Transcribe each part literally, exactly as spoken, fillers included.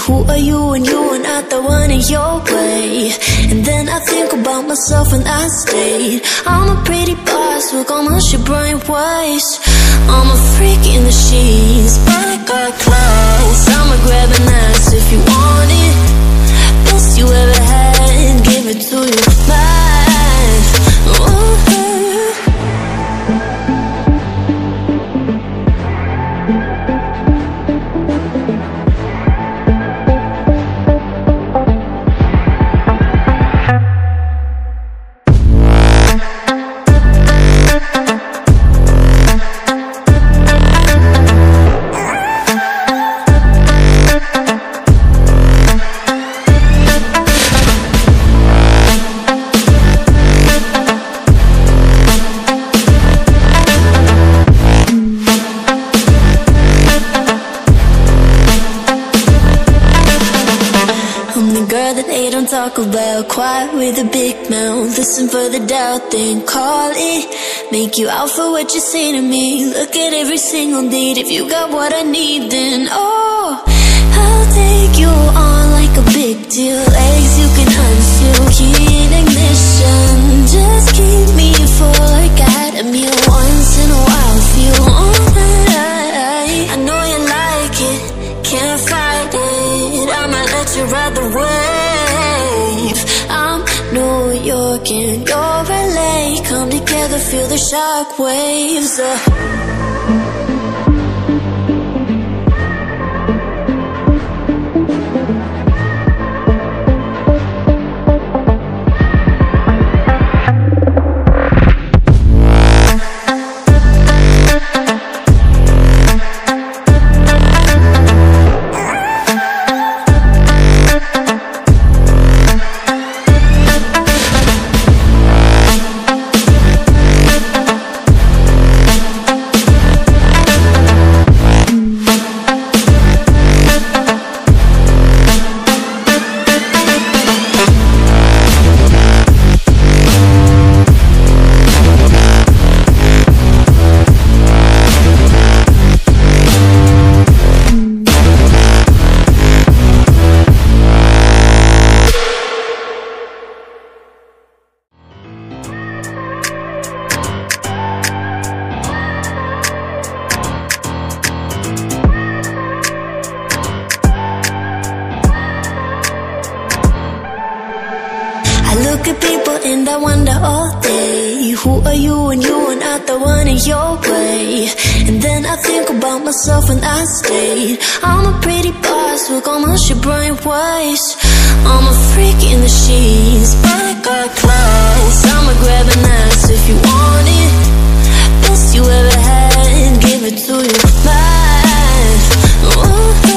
Who are you when you are not the one in your way? And then I think about myself and I state I'm a pretty boss with almost your brain waves. I'm a freak in the sheets, but I got class. I'ma grab an ass if you want it. Best you ever had, give it to you back. Ooh. Talk about quiet with a big mouth. Listen for the doubt, then call it. Make you out for what you say to me. Look at every single date. If you got what I need, then oh, I'll take you on like a big deal. Legs you can unseal, key in ignition. Just keep me full like I had a meal once in a while. Feel alright. I know you like it, can't fight it. I might let you ride the wave. I'm New York and you're L A. Come together, feel the shock waves. uh. Look at people and I wonder all day, who are you when you are not the one in your way? And then I think about myself and I state I'm a pretty boss with almost your brain waves. I'm a freak in the sheets, but I got class. I'ma grab an ass if you want it. Best you ever had, give it to you back. Ooh.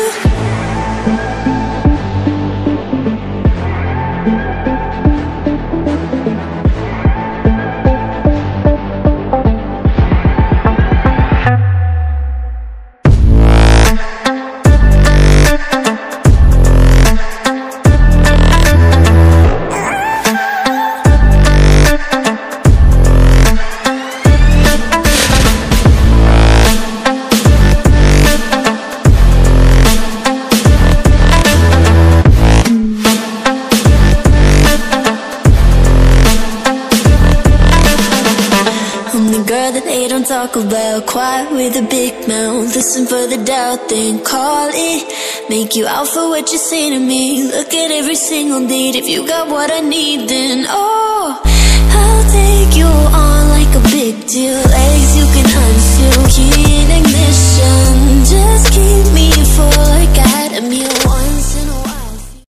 Talk about quiet with a big mouth. Listen for the doubt, then call it. Make you out for what you say to me. Look at every single date. If you got what I need, then oh,